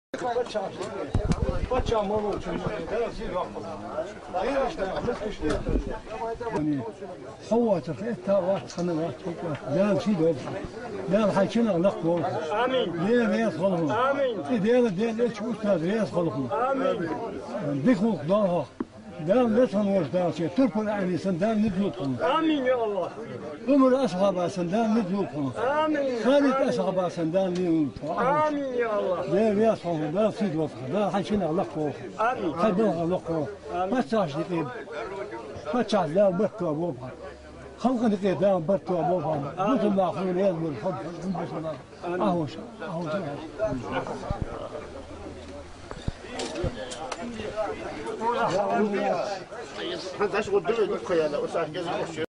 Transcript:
حوات فيتا واتخنوا دال شي دال حيشنا نقول امين ديال خلهم امين ديال تشوف ديال خلهم امين ديكو ضاها دال لسان وردان شي تركوا يعني سندان ندلوكم امين يا الله عمر اصحاب سندان ندلوكم امين خالد اصحاب سندان ندلوكم امين يا الله ديال خلهم دال سيد وفخ دال حيشنا نقول امين خدوها نقول ما تاش دقيق ما تاش لا بكوا بوبها خلق دقيقة برتوا بوفا قلت الله خير يزمر الحب بسم الله أهوش هذا شغل دلو دقيقة